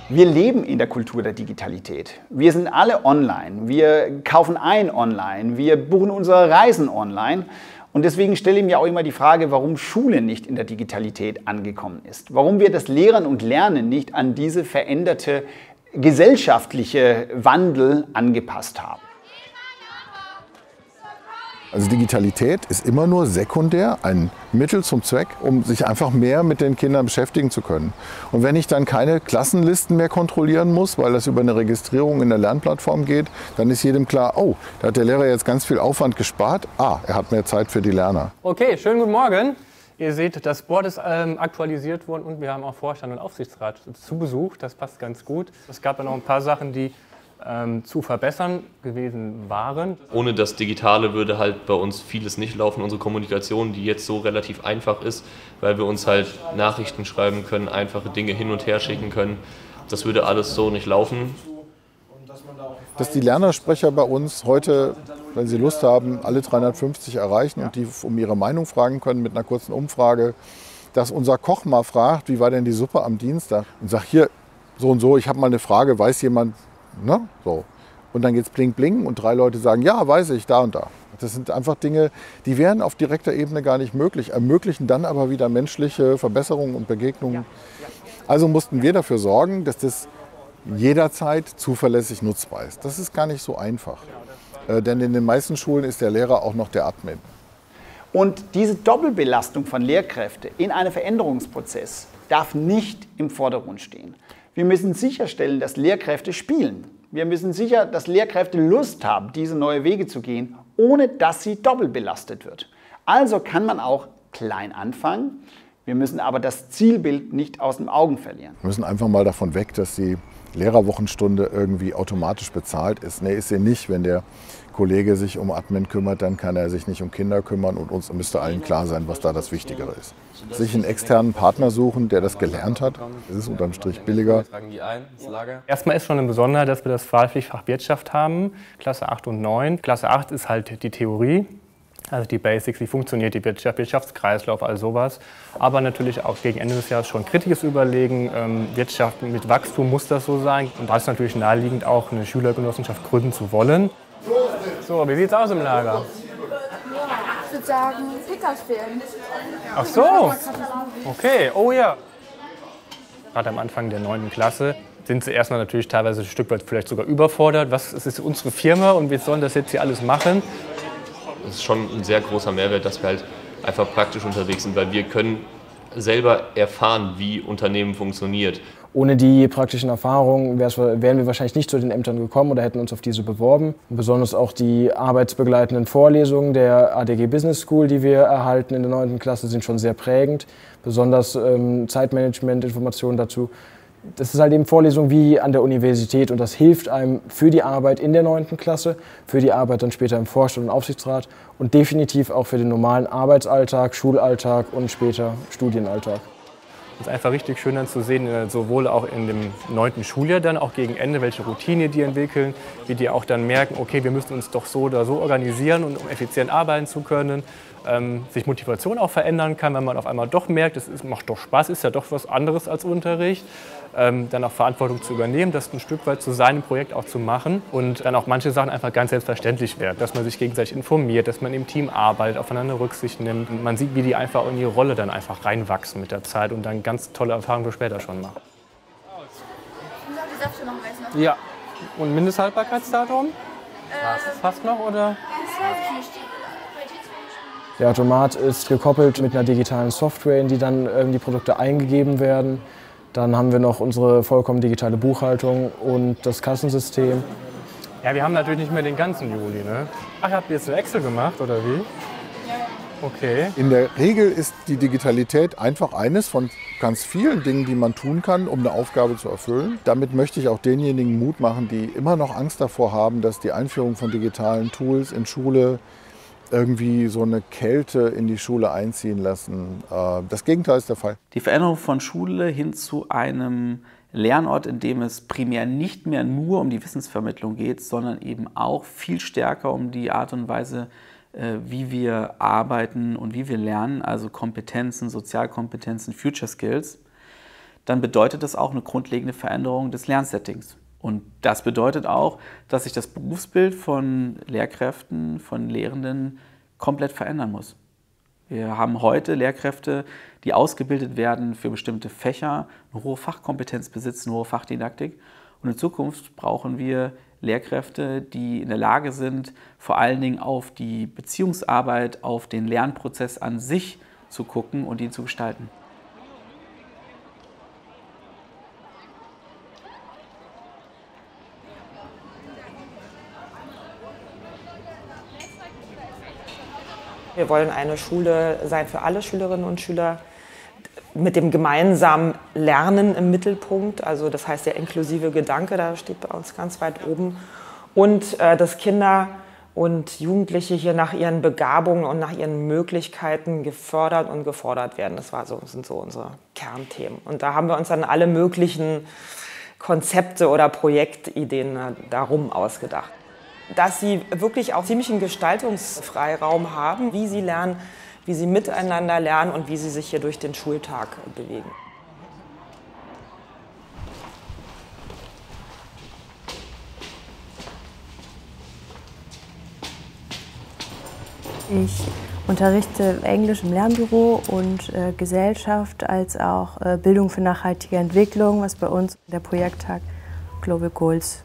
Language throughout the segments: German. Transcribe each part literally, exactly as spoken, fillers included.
Wir leben in der Kultur der Digitalität. Wir sind alle online. Wir kaufen ein online. Wir buchen unsere Reisen online. Und deswegen stelle ich mir auch immer die Frage, warum Schule nicht in der Digitalität angekommen ist. Warum wir das Lehren und Lernen nicht an diese veränderte gesellschaftliche Wandel angepasst haben. Also Digitalität ist immer nur sekundär ein Mittel zum Zweck, um sich einfach mehr mit den Kindern beschäftigen zu können. Und wenn ich dann keine Klassenlisten mehr kontrollieren muss, weil das über eine Registrierung in der Lernplattform geht, dann ist jedem klar, oh, da hat der Lehrer jetzt ganz viel Aufwand gespart. Ah, er hat mehr Zeit für die Lerner. Okay, schönen guten Morgen. Ihr seht, das Board ist ähm, aktualisiert worden und wir haben auch Vorstand und Aufsichtsrat zu Besuch. Das passt ganz gut. Es gab ja noch ein paar Sachen, die ähm, zu verbessern gewesen waren. Ohne das Digitale würde halt bei uns vieles nicht laufen. Unsere Kommunikation, die jetzt so relativ einfach ist, weil wir uns halt Nachrichten schreiben können, einfache Dinge hin und her schicken können. Das würde alles so nicht laufen. Dass die Lernersprecher bei uns heute, wenn sie Lust haben, alle dreihundertfünfzig erreichen und die um ihre Meinung fragen können mit einer kurzen Umfrage. Dass unser Koch mal fragt, wie war denn die Suppe am Dienstag? Und sagt, hier, so und so, ich habe mal eine Frage, weiß jemand, ne? So. Und dann geht's bling bling und drei Leute sagen, ja, weiß ich, da und da. Das sind einfach Dinge, die wären auf direkter Ebene gar nicht möglich, ermöglichen dann aber wieder menschliche Verbesserungen und Begegnungen. Also mussten wir dafür sorgen, dass das jederzeit zuverlässig nutzbar ist. Das ist gar nicht so einfach. Äh, denn in den meisten Schulen ist der Lehrer auch noch der Admin. Und diese Doppelbelastung von Lehrkräften in einem Veränderungsprozess darf nicht im Vordergrund stehen. Wir müssen sicherstellen, dass Lehrkräfte spielen. Wir müssen sicher, dass Lehrkräfte Lust haben, diese neuen Wege zu gehen, ohne dass sie doppelt belastet wird. Also kann man auch klein anfangen. Wir müssen aber das Zielbild nicht aus den Augen verlieren. Wir müssen einfach mal davon weg, dass die Lehrerwochenstunde irgendwie automatisch bezahlt ist. Nee, ist sie nicht. Wenn der Kollege sich um Admin kümmert, dann kann er sich nicht um Kinder kümmern und uns müsste allen klar sein, was da das Wichtigere ist. Sich einen externen Partner suchen, der das gelernt hat, das ist unterm Strich billiger. Erstmal ist schon ein Besonderes, dass wir das Wahlpflichtfach Wirtschaft haben, Klasse acht und neun. Klasse acht ist halt die Theorie. Also die Basics, wie funktioniert die Wirtschaft, Wirtschaftskreislauf, all sowas. Aber natürlich auch gegen Ende des Jahres schon kritisches Überlegen. Ähm, Wirtschaft mit Wachstum muss das so sein. Und da ist natürlich naheliegend, auch eine Schülergenossenschaft gründen zu wollen. So, wie sieht's aus im Lager? Ich würde sagen, Pickers fehlen. Ach so, okay, oh ja. Gerade am Anfang der neunten Klasse sind sie erstmal natürlich teilweise ein Stück weit vielleicht sogar überfordert. Was es ist unsere Firma und wir sollen das jetzt hier alles machen? Es ist schon ein sehr großer Mehrwert, dass wir halt einfach praktisch unterwegs sind, weil wir können selber erfahren, wie Unternehmen funktioniert. Ohne die praktischen Erfahrungen wären wir wahrscheinlich nicht zu den Ämtern gekommen oder hätten uns auf diese beworben. Und besonders auch die arbeitsbegleitenden Vorlesungen der A D G Business School, die wir erhalten in der neunten Klasse, sind schon sehr prägend. Besonders ähm, Zeitmanagement, Informationen dazu. Das ist halt eben Vorlesung wie an der Universität und das hilft einem für die Arbeit in der neunten Klasse, für die Arbeit dann später im Vorstand und Aufsichtsrat und definitiv auch für den normalen Arbeitsalltag, Schulalltag und später Studienalltag. Es ist einfach richtig schön dann zu sehen, sowohl auch in dem neunten Schuljahr dann auch gegen Ende, welche Routine die entwickeln, wie die auch dann merken, okay, wir müssen uns doch so oder so organisieren, um effizient arbeiten zu können. Ähm, sich Motivation auch verändern kann, wenn man auf einmal doch merkt, es ist, macht doch Spaß, ist ja doch was anderes als Unterricht. Ähm, dann auch Verantwortung zu übernehmen, das ein Stück weit zu seinem Projekt auch zu machen und dann auch manche Sachen einfach ganz selbstverständlich werden, dass man sich gegenseitig informiert, dass man im Team arbeitet, aufeinander Rücksicht nimmt. Und man sieht, wie die einfach in ihre Rolle dann einfach reinwachsen mit der Zeit und dann ganz tolle Erfahrungen für später schon machen. Die Säfte noch weiß noch? Ja, und Mindesthaltbarkeitsdatum? Äh, Passt noch oder? Das weiß ich nicht. Der Automat ist gekoppelt mit einer digitalen Software, in die dann ähm, die Produkte eingegeben werden. Dann haben wir noch unsere vollkommen digitale Buchhaltung und das Kassensystem. Ja, wir haben natürlich nicht mehr den ganzen Juli, ne? Ach, habt ihr jetzt eine Excel gemacht oder wie? Okay. In der Regel ist die Digitalität einfach eines von ganz vielen Dingen, die man tun kann, um eine Aufgabe zu erfüllen. Damit möchte ich auch denjenigen Mut machen, die immer noch Angst davor haben, dass die Einführung von digitalen Tools in Schule irgendwie so eine Kälte in die Schule einziehen lassen. Das Gegenteil ist der Fall. Die Veränderung von Schule hin zu einem Lernort, in dem es primär nicht mehr nur um die Wissensvermittlung geht, sondern eben auch viel stärker um die Art und Weise, wie wir arbeiten und wie wir lernen, also Kompetenzen, Sozialkompetenzen, Future Skills. dann bedeutet das auch eine grundlegende Veränderung des Lernsettings. Und das bedeutet auch, dass sich das Berufsbild von Lehrkräften, von Lehrenden komplett verändern muss. Wir haben heute Lehrkräfte, die ausgebildet werden für bestimmte Fächer, eine hohe Fachkompetenz besitzen, eine hohe Fachdidaktik. Und in Zukunft brauchen wir Lehrkräfte, die in der Lage sind, vor allen Dingen auf die Beziehungsarbeit, auf den Lernprozess an sich zu gucken und ihn zu gestalten. Wir wollen eine Schule sein für alle Schülerinnen und Schüler mit dem gemeinsamen Lernen im Mittelpunkt. Also das heißt, der inklusive Gedanke, da steht bei uns ganz weit oben. Und äh, dass Kinder und Jugendliche hier nach ihren Begabungen und nach ihren Möglichkeiten gefördert und gefordert werden. Das war so, sind so unsere Kernthemen. Und da haben wir uns dann alle möglichen Konzepte oder Projektideen darum ausgedacht. Dass sie wirklich auch ziemlichen Gestaltungsfreiraum haben, wie sie lernen, wie sie miteinander lernen und wie sie sich hier durch den Schultag bewegen. Ich unterrichte Englisch im Lernbüro und äh, Gesellschaft als auch äh, Bildung für nachhaltige Entwicklung, was bei uns der Projekttag Global Goals.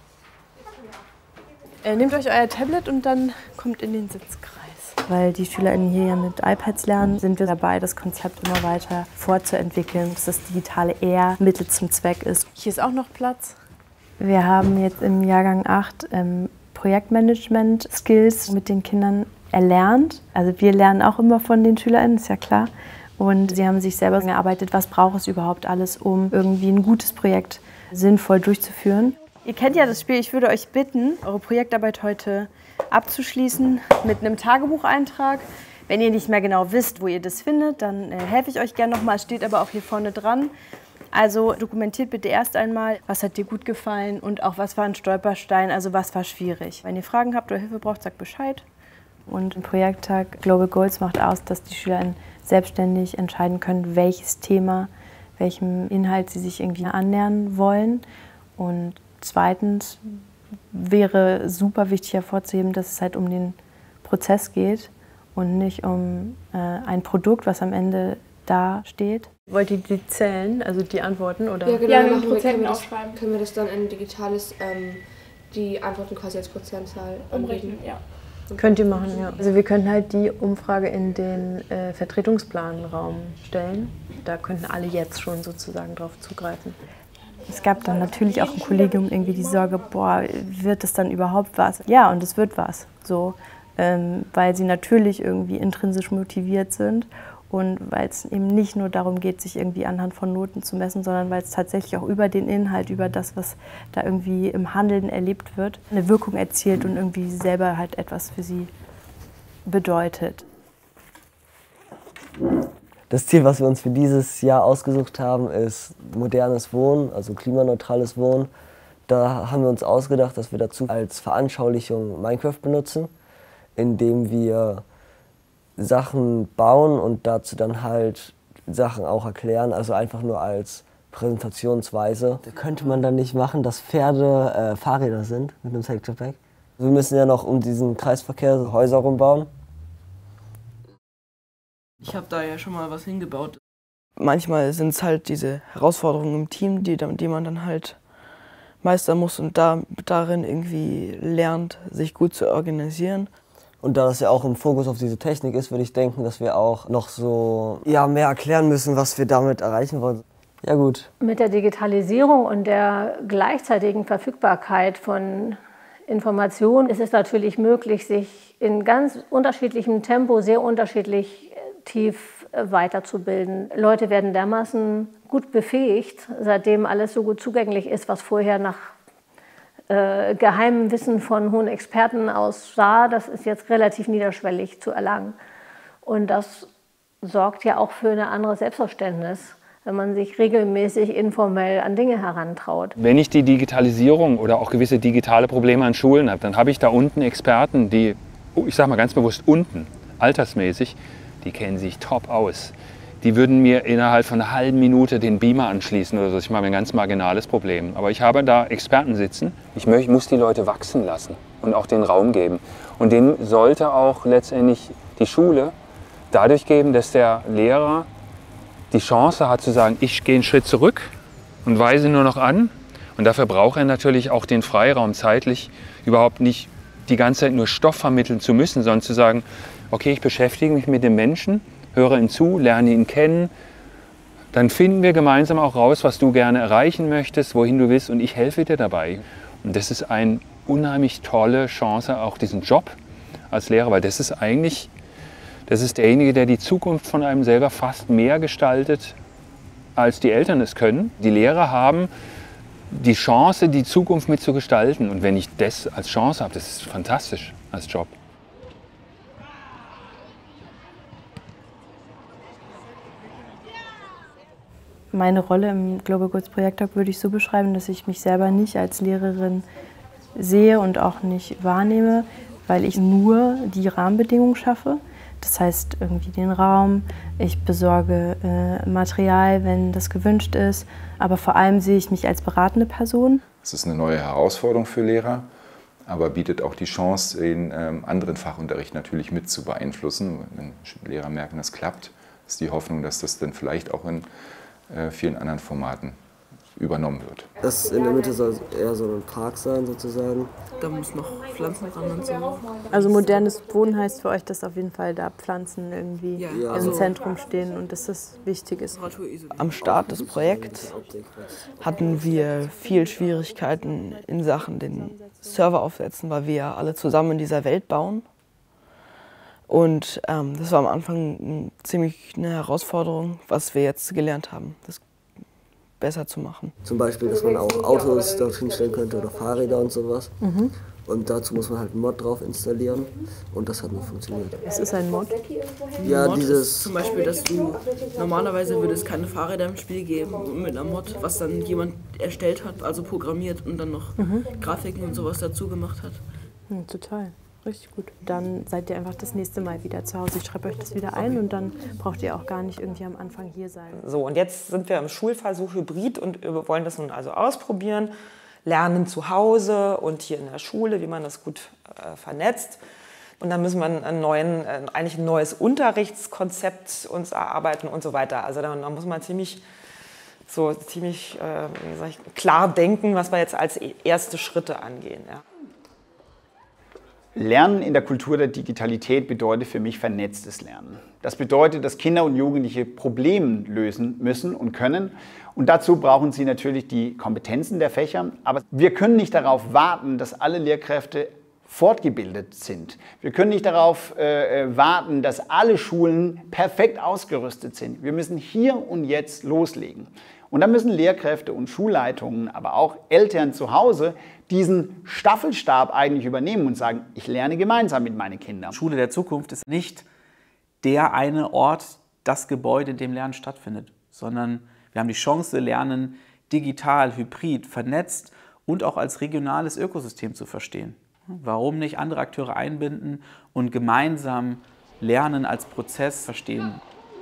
Äh, nehmt euch euer Tablet und dann kommt in den Sitzkreis. Weil die SchülerInnen hier ja mit iPads lernen, sind wir dabei, das Konzept immer weiter fortzuentwickeln, dass das Digitale eher Mittel zum Zweck ist. Hier ist auch noch Platz. Wir haben jetzt im Jahrgang acht ähm, Projektmanagement-Skills mit den Kindern erlernt. Also wir lernen auch immer von den SchülerInnen, ist ja klar. Und sie haben sich selber gearbeitet, was braucht es überhaupt alles, um irgendwie ein gutes Projekt sinnvoll durchzuführen. Ihr kennt ja das Spiel, ich würde euch bitten, eure Projektarbeit heute abzuschließen mit einem Tagebucheintrag. Wenn ihr nicht mehr genau wisst, wo ihr das findet, dann äh, helfe ich euch gerne nochmal, es steht aber auch hier vorne dran. Also dokumentiert bitte erst einmal, was hat dir gut gefallen und auch was war ein Stolperstein, also was war schwierig. Wenn ihr Fragen habt oder Hilfe braucht, sagt Bescheid. Und ein Projekttag Global Goals macht aus, dass die SchülerInnen selbstständig entscheiden können, welches Thema, welchem Inhalt sie sich irgendwie annähern wollen. Und zweitens wäre super wichtig hervorzuheben, dass es halt um den Prozess geht und nicht um äh, ein Produkt, was am Ende da steht. Wollt ihr die zählen, also die Antworten? Oder? Ja, genau. Ja, Machen wir, können, wir das, aufschreiben. können wir das dann in digitales, ähm, die Antworten quasi als Prozentzahl umrechnen? Ja. Könnt ihr machen, ja. Also wir können halt die Umfrage in den äh, Vertretungsplanraum stellen. Da könnten alle jetzt schon sozusagen drauf zugreifen. Es gab dann natürlich auch im Kollegium irgendwie die Sorge, boah, wird es dann überhaupt was? Ja, und es wird was, so, ähm, weil sie natürlich irgendwie intrinsisch motiviert sind und weil es eben nicht nur darum geht, sich irgendwie anhand von Noten zu messen, sondern weil es tatsächlich auch über den Inhalt, über das, was da irgendwie im Handeln erlebt wird, eine Wirkung erzielt und irgendwie selber halt etwas für sie bedeutet. Das Ziel, was wir uns für dieses Jahr ausgesucht haben, ist modernes Wohnen, also klimaneutrales Wohnen. Da haben wir uns ausgedacht, dass wir dazu als Veranschaulichung Minecraft benutzen, indem wir Sachen bauen und dazu dann halt Sachen auch erklären, also einfach nur als Präsentationsweise. Da könnte man dann nicht machen, dass Pferde äh, Fahrräder sind mit einem Sector-Pack. Wir müssen ja noch um diesen Kreisverkehr Häuser rumbauen. Ich habe da ja schon mal was hingebaut. Manchmal sind es halt diese Herausforderungen im Team, die, die man dann halt meistern muss und da, darin irgendwie lernt, sich gut zu organisieren. Und da das ja auch im Fokus auf diese Technik ist, würde ich denken, dass wir auch noch so ja, mehr erklären müssen, was wir damit erreichen wollen. Ja gut. Mit der Digitalisierung und der gleichzeitigen Verfügbarkeit von Informationen ist es natürlich möglich, sich in ganz unterschiedlichem Tempo sehr unterschiedlich tief weiterzubilden. Leute werden dermaßen gut befähigt, seitdem alles so gut zugänglich ist, was vorher nach äh, geheimem Wissen von hohen Experten aussah. Das ist jetzt relativ niederschwellig zu erlangen. Und das sorgt ja auch für eine andere Selbstverständnis, wenn man sich regelmäßig informell an Dinge herantraut. Wenn ich die Digitalisierung oder auch gewisse digitale Probleme an Schulen habe, dann habe ich da unten Experten, die, ich sage mal ganz bewusst unten, altersmäßig, die kennen sich top aus. die würden mir innerhalb von einer halben Minute den Beamer anschließen oder so. Ich habe ein ganz marginales Problem. Aber ich habe da Experten sitzen. Ich möchte, muss die Leute wachsen lassen und auch den Raum geben. Und denen sollte auch letztendlich die Schule dadurch geben, dass der Lehrer die Chance hat zu sagen, ich gehe einen Schritt zurück und weise nur noch an. Und dafür braucht er natürlich auch den Freiraum, zeitlich überhaupt nicht die ganze Zeit nur Stoff vermitteln zu müssen, sondern zu sagen, okay, ich beschäftige mich mit dem Menschen, höre ihn zu, lerne ihn kennen. Dann finden wir gemeinsam auch raus, was du gerne erreichen möchtest, wohin du willst, und ich helfe dir dabei. Und das ist eine unheimlich tolle Chance, auch diesen Job als Lehrer, weil das ist eigentlich, das ist derjenige, der die Zukunft von einem selber fast mehr gestaltet, als die Eltern es können. Die Lehrer haben die Chance, die Zukunft mitzugestalten. Und wenn ich das als Chance habe, das ist fantastisch als Job. Meine Rolle im Global Goods Projekttag würde ich so beschreiben, dass ich mich selber nicht als Lehrerin sehe und auch nicht wahrnehme, weil ich nur die Rahmenbedingungen schaffe. Das heißt irgendwie den Raum, ich besorge äh, Material, wenn das gewünscht ist, aber vor allem sehe ich mich als beratende Person. Es ist eine neue Herausforderung für Lehrer, aber bietet auch die Chance, den ähm, anderen Fachunterricht natürlich mit zu beeinflussen. Wenn Lehrer merken, das klappt, ist die Hoffnung, dass das dann vielleicht auch in äh, vielen anderen Formaten übernommen wird. Das in der Mitte soll eher so ein Park sein sozusagen. Da muss noch Pflanzen ran und so. Also modernes Wohnen heißt für euch, dass auf jeden Fall da Pflanzen irgendwie ja, im also Zentrum stehen und dass das wichtig ist. Am Start des Projekts hatten wir viel Schwierigkeiten in Sachen den Server aufsetzen, weil wir ja alle zusammen in dieser Welt bauen. Und ähm, das war am Anfang ziemlich eine Herausforderung, was wir jetzt gelernt haben, das besser zu machen. Zum Beispiel, dass man auch Autos dorthin stellen könnte oder Fahrräder und sowas. Mhm. Und dazu muss man halt einen Mod drauf installieren und das hat nicht funktioniert. Was ist ein Mod? Ja, Mod dieses... Ist zum Beispiel, dass du, normalerweise würde es keine Fahrräder im Spiel geben mit einer Mod, was dann jemand erstellt hat, also programmiert und dann noch Mhm. Grafiken und sowas dazu gemacht hat. Hm, total. Richtig gut. Dann seid ihr einfach das nächste Mal wieder zu Hause. Ich schreibe euch das wieder ein und dann braucht ihr auch gar nicht irgendwie am Anfang hier sein. So, und jetzt sind wir im Schulversuch Hybrid und wir wollen das nun also ausprobieren. Lernen zu Hause und hier in der Schule, wie man das gut äh, vernetzt. Und dann müssen wir einen neuen, äh, eigentlich ein neues Unterrichtskonzept uns erarbeiten und so weiter. Also da, da muss man ziemlich, so, ziemlich äh, wie sag ich, klar denken, was wir jetzt als erste Schritte angehen. Ja. Lernen in der Kultur der Digitalität bedeutet für mich vernetztes Lernen. Das bedeutet, dass Kinder und Jugendliche Probleme lösen müssen und können. Und dazu brauchen sie natürlich die Kompetenzen der Fächer. Aber wir können nicht darauf warten, dass alle Lehrkräfte fortgebildet sind. Wir können nicht darauf äh, warten, dass alle Schulen perfekt ausgerüstet sind. Wir müssen hier und jetzt loslegen. Und da müssen Lehrkräfte und Schulleitungen, aber auch Eltern zu Hause diesen Staffelstab eigentlich übernehmen und sagen, ich lerne gemeinsam mit meinen Kindern. Schule der Zukunft ist nicht der eine Ort, das Gebäude, in dem Lernen stattfindet, sondern wir haben die Chance, Lernen digital, hybrid, vernetzt und auch als regionales Ökosystem zu verstehen. Warum nicht andere Akteure einbinden und gemeinsam Lernen als Prozess verstehen?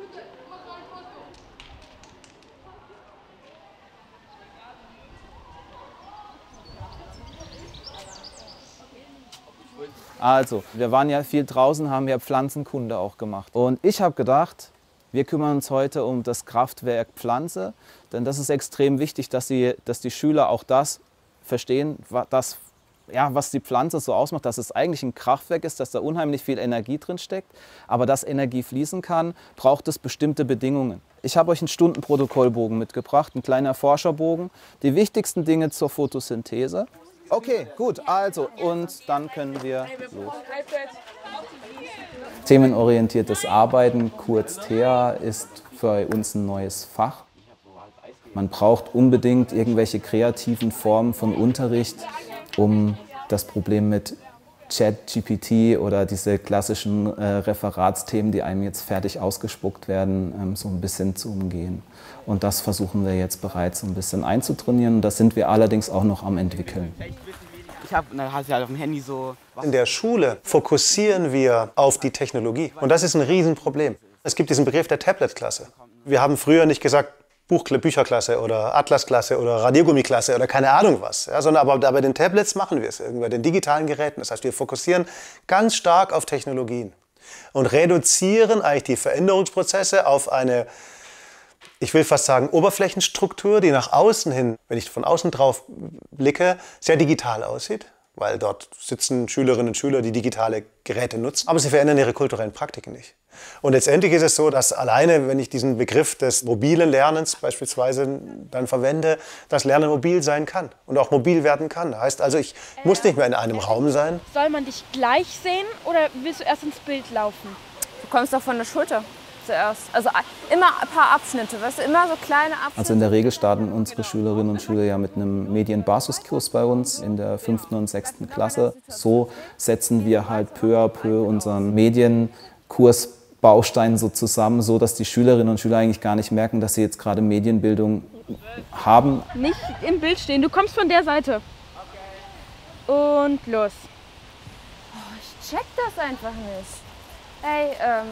Also, wir waren ja viel draußen, haben ja Pflanzenkunde auch gemacht. Und ich habe gedacht, wir kümmern uns heute um das Kraftwerk Pflanze, denn das ist extrem wichtig, dass die, dass die Schüler auch das verstehen, das, ja, was die Pflanze so ausmacht, dass es eigentlich ein Kraftwerk ist, dass da unheimlich viel Energie drin steckt. Aber dass Energie fließen kann, braucht es bestimmte Bedingungen. Ich habe euch einen Stundenprotokollbogen mitgebracht, ein kleiner Forscherbogen, die wichtigsten Dinge zur Photosynthese. Okay, gut, also und dann können wir los. Themenorientiertes Arbeiten, kurz T E A, ist für uns ein neues Fach. Man braucht unbedingt irgendwelche kreativen Formen von Unterricht, um das Problem mit Chat G P T oder diese klassischen äh, Referatsthemen, die einem jetzt fertig ausgespuckt werden, ähm, so ein bisschen zu umgehen. Und das versuchen wir jetzt bereits so ein bisschen einzutrainieren. Das sind wir allerdings auch noch am entwickeln. Ich habe, dann hast du halt auf dem Handy so. In der Schule fokussieren wir auf die Technologie. Und das ist ein Riesenproblem. Es gibt diesen Begriff der Tablet-Klasse. Wir haben früher nicht gesagt Buch, Bücherklasse oder Atlasklasse oder Radiergummiklasse oder keine Ahnung was, ja, sondern aber bei den Tablets machen wir es, bei den digitalen Geräten. Das heißt, wir fokussieren ganz stark auf Technologien und reduzieren eigentlich die Veränderungsprozesse auf eine, ich will fast sagen, Oberflächenstruktur, die nach außen hin, wenn ich von außen drauf blicke, sehr digital aussieht, weil dort sitzen Schülerinnen und Schüler, die digitale Geräte nutzen, aber sie verändern ihre kulturellen Praktiken nicht. Und letztendlich ist es so, dass alleine, wenn ich diesen Begriff des mobilen Lernens beispielsweise dann verwende, das Lernen mobil sein kann und auch mobil werden kann. Das heißt also, ich äh, muss nicht mehr in einem Raum sein. Soll man dich gleich sehen oder willst du erst ins Bild laufen? Du kommst doch von der Schulter zuerst. Also immer ein paar Abschnitte, weißt du, immer so kleine Abschnitte. Also in der Regel starten unsere Schülerinnen und Schüler ja mit einem Medienbasiskurs bei uns in der fünften und sechsten Klasse. So setzen wir halt peu à peu unseren Medienkurs Baustein so zusammen, so dass die Schülerinnen und Schüler eigentlich gar nicht merken, dass sie jetzt gerade Medienbildung haben. Nicht im Bild stehen, du kommst von der Seite. Und los. Oh, ich check das einfach nicht. Ey, ähm,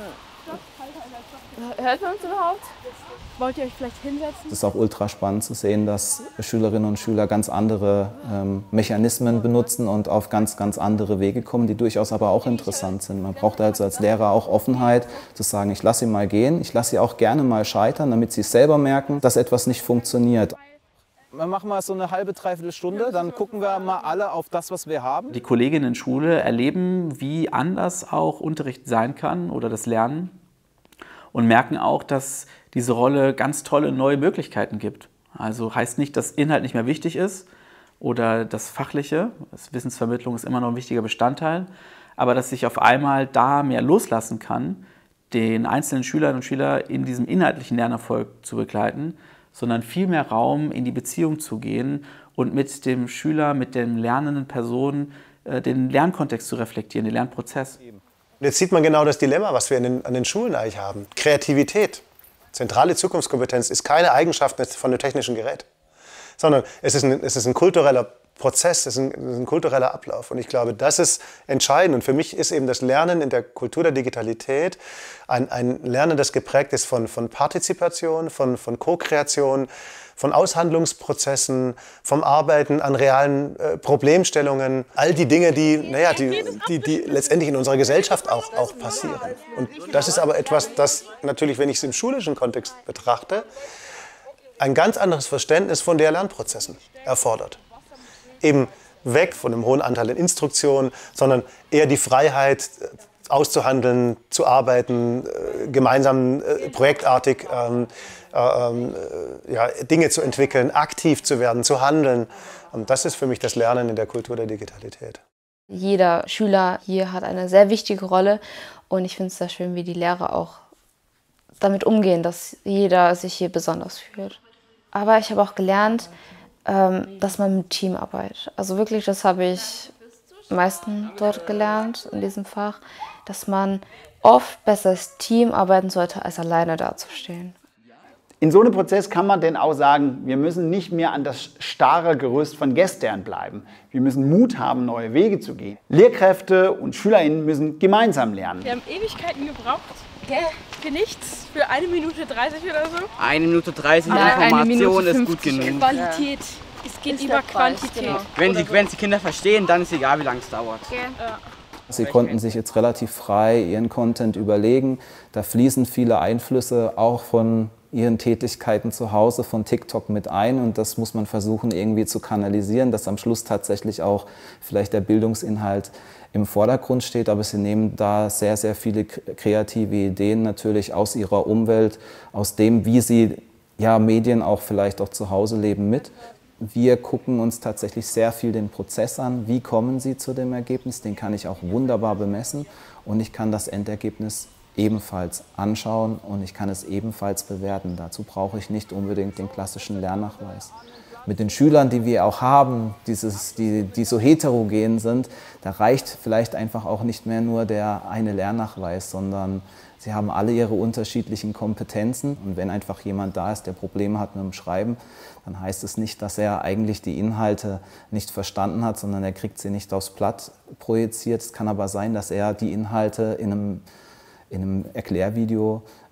hört man uns überhaupt? Wollt ihr euch vielleicht hinsetzen? Es ist auch ultra spannend zu sehen, dass Schülerinnen und Schüler ganz andere ähm, Mechanismen benutzen und auf ganz, ganz andere Wege kommen, die durchaus aber auch interessant sind. Man braucht also als Lehrer auch Offenheit, zu sagen, ich lasse sie mal gehen, ich lasse sie auch gerne mal scheitern, damit sie selber merken, dass etwas nicht funktioniert. Wir machen mal so eine halbe, dreiviertel Stunde, dann gucken wir mal alle auf das, was wir haben. Die Kolleginnen in Schule erleben, wie anders auch Unterricht sein kann oder das Lernen und merken auch, dass diese Rolle ganz tolle neue Möglichkeiten gibt. Also heißt nicht, dass Inhalt nicht mehr wichtig ist oder das Fachliche, das Wissensvermittlung ist immer noch ein wichtiger Bestandteil, aber dass ich auf einmal da mehr loslassen kann, den einzelnen Schülerinnen und Schülern in diesem inhaltlichen Lernerfolg zu begleiten, sondern viel mehr Raum in die Beziehung zu gehen und mit dem Schüler, mit den lernenden Personen äh, den Lernkontext zu reflektieren, den Lernprozess. Jetzt sieht man genau das Dilemma, was wir in den, an den Schulen eigentlich haben. Kreativität, zentrale Zukunftskompetenz, ist keine Eigenschaft von einem technischen Gerät, sondern es ist ein, es ist ein kultureller Prozess, es ist, ein, es ist ein kultureller Ablauf. Und ich glaube, das ist entscheidend. Und für mich ist eben das Lernen in der Kultur der Digitalität ein, ein Lernen, das geprägt ist von, von Partizipation, von, von Co-Kreation, von Aushandlungsprozessen, vom Arbeiten an realen äh, Problemstellungen. All die Dinge, die, naja, die, die, die letztendlich in unserer Gesellschaft auch, auch passieren. Und das ist aber etwas, das natürlich, wenn ich es im schulischen Kontext betrachte, ein ganz anderes Verständnis von der Lernprozessen erfordert. Eben weg von einem hohen Anteil an Instruktionen, sondern eher die Freiheit auszuhandeln, zu arbeiten, gemeinsam projektartig ähm, äh, ja, Dinge zu entwickeln, aktiv zu werden, zu handeln. Und das ist für mich das Lernen in der Kultur der Digitalität. Jeder Schüler hier hat eine sehr wichtige Rolle und ich finde es sehr schön, wie die Lehrer auch damit umgehen, dass jeder sich hier besonders fühlt. Aber ich habe auch gelernt, dass man mit Team arbeitet. Also wirklich, das habe ich am meisten dort gelernt in diesem Fach, dass man oft besser als Team arbeiten sollte, als alleine dazustehen. In so einem Prozess kann man denn auch sagen, wir müssen nicht mehr an das starre Gerüst von gestern bleiben. Wir müssen Mut haben, neue Wege zu gehen. Lehrkräfte und SchülerInnen müssen gemeinsam lernen. Wir haben Ewigkeiten gebraucht. Yeah. Für nichts? Für eine Minute dreißig oder so? Eine Minute dreißig Information ist gut genug. Qualität. Es geht über Quantität. Genau. Wenn die, wenn die Kinder verstehen, dann ist egal, wie lange es dauert. Ja. Sie konnten sich jetzt relativ frei ihren Content überlegen. Da fließen viele Einflüsse auch von ihren Tätigkeiten zu Hause, von TikTok mit ein. Und das muss man versuchen irgendwie zu kanalisieren, dass am Schluss tatsächlich auch vielleicht der Bildungsinhalt im Vordergrund steht, aber sie nehmen da sehr, sehr viele kreative Ideen natürlich aus ihrer Umwelt, aus dem, wie sie ja, Medien auch vielleicht auch zu Hause leben, mit. Wir gucken uns tatsächlich sehr viel den Prozess an, wie kommen sie zu dem Ergebnis, den kann ich auch wunderbar bemessen und ich kann das Endergebnis ebenfalls anschauen und ich kann es ebenfalls bewerten. Dazu brauche ich nicht unbedingt den klassischen Lernnachweis. Mit den Schülern, die wir auch haben, dieses, die, die so heterogen sind, da reicht vielleicht einfach auch nicht mehr nur der eine Lernnachweis, sondern sie haben alle ihre unterschiedlichen Kompetenzen. Und wenn einfach jemand da ist, der Probleme hat mit dem Schreiben, dann heißt es nicht, dass er eigentlich die Inhalte nicht verstanden hat, sondern er kriegt sie nicht aufs Blatt projiziert. Es kann aber sein, dass er die Inhalte in einem, in einem Erklärvideo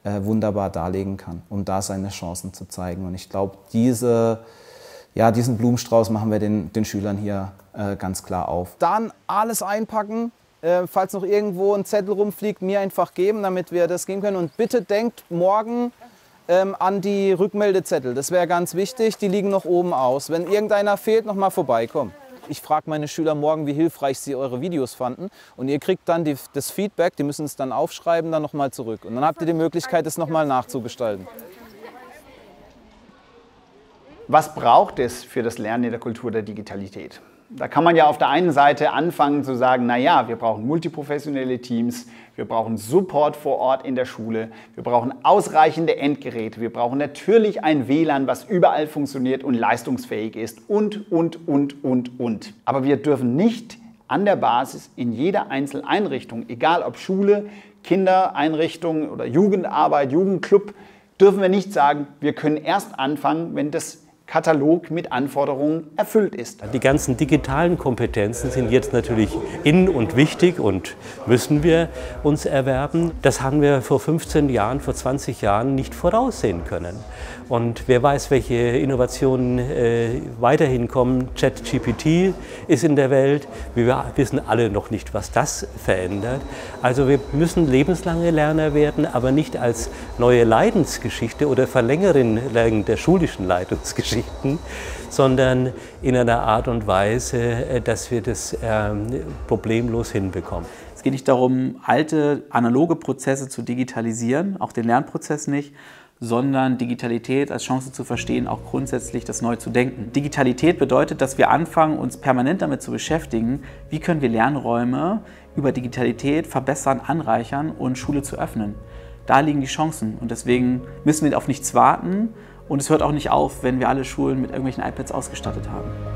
äh, wunderbar darlegen kann, um da seine Chancen zu zeigen. Und ich glaube, diese, ja, diesen Blumenstrauß machen wir den, den Schülern hier äh, ganz klar auf. Dann alles einpacken, äh, falls noch irgendwo ein Zettel rumfliegt, mir einfach geben, damit wir das geben können. Und bitte denkt morgen ähm, an die Rückmeldezettel, das wäre ganz wichtig, die liegen noch oben aus. Wenn irgendeiner fehlt, noch mal vorbeikommen. Ich frage meine Schüler morgen, wie hilfreich sie eure Videos fanden, und ihr kriegt dann die, das Feedback, die müssen es dann aufschreiben, dann nochmal zurück. Und dann habt ihr die Möglichkeit, es nochmal nachzugestalten. Was braucht es für das Lernen in der Kultur der Digitalität? Da kann man ja auf der einen Seite anfangen zu sagen, naja, wir brauchen multiprofessionelle Teams, wir brauchen Support vor Ort in der Schule, wir brauchen ausreichende Endgeräte, wir brauchen natürlich ein W L A N, was überall funktioniert und leistungsfähig ist und, und, und, und, und. Aber wir dürfen nicht an der Basis in jeder Einzeleinrichtung, egal ob Schule, Kindereinrichtung oder Jugendarbeit, Jugendclub, dürfen wir nicht sagen, wir können erst anfangen, wenn das Katalog mit Anforderungen erfüllt ist. Die ganzen digitalen Kompetenzen sind jetzt natürlich in und wichtig und müssen wir uns erwerben. Das haben wir vor fünfzehn Jahren, vor zwanzig Jahren nicht voraussehen können. Und wer weiß, welche Innovationen äh, weiterhin kommen. ChatGPT ist in der Welt. Wir wissen alle noch nicht, was das verändert. Also wir müssen lebenslange Lerner werden, aber nicht als neue Leidensgeschichte oder Verlängerung der schulischen Leidensgeschichten, sondern in einer Art und Weise, dass wir das ähm, problemlos hinbekommen. Es geht nicht darum, alte analoge Prozesse zu digitalisieren, auch den Lernprozess nicht, sondern Digitalität als Chance zu verstehen, auch grundsätzlich das neu zu denken. Digitalität bedeutet, dass wir anfangen, uns permanent damit zu beschäftigen, wie können wir Lernräume über Digitalität verbessern, anreichern und Schule zu öffnen. Da liegen die Chancen, und deswegen müssen wir auf nichts warten, und es hört auch nicht auf, wenn wir alle Schulen mit irgendwelchen iPads ausgestattet haben.